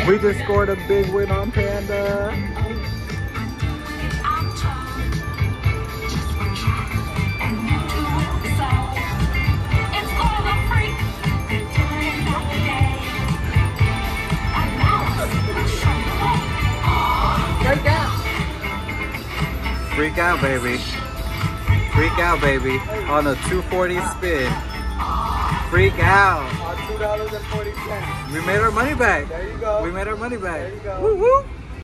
We just scored a big win on Panda. Freak out, baby. Freak out, baby. On a 240 spin. Freak out. $2.40. We made our money back. There you go. We made our money back. There you go. Woo woo.